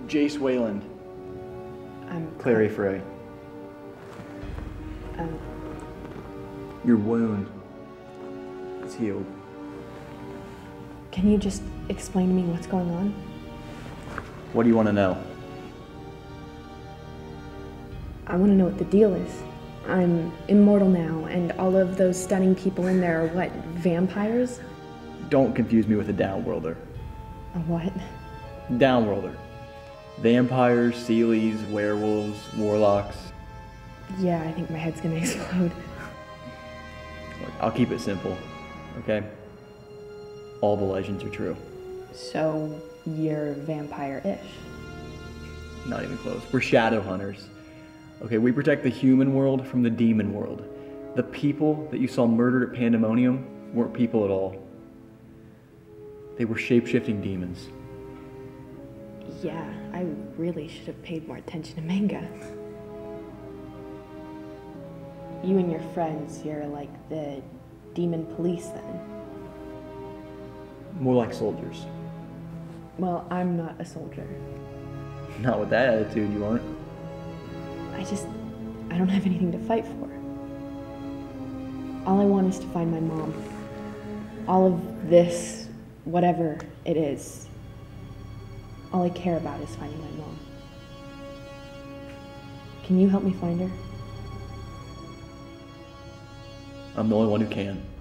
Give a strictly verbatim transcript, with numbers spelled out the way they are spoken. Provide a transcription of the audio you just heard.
Jace Wayland. I'm Clary Frey. Um, Your wound is healed. can you just explain to me what's going on? What do you want to know? I want to know what the deal is. I'm immortal now, and all of those stunning people in there are what, vampires? Don't confuse me with a downworlder. A what? Downworlder. Vampires, Seelies, werewolves, warlocks. Yeah, I think my head's gonna explode. Look, I'll keep it simple, okay? All the legends are true. So, you're vampire-ish. Not even close. We're shadow hunters. Okay, we protect the human world from the demon world. The people that you saw murdered at Pandemonium weren't people at all. They were shape-shifting demons. Yeah, I really should have paid more attention to manga. You and your friends, you're like the demon police then. More like soldiers. Well, I'm not a soldier. Not with that attitude, you aren't. I just, I don't have anything to fight for. All I want is to find my mom. All of this, whatever it is, all I care about is finding my mom. Can you help me find her? I'm the only one who can.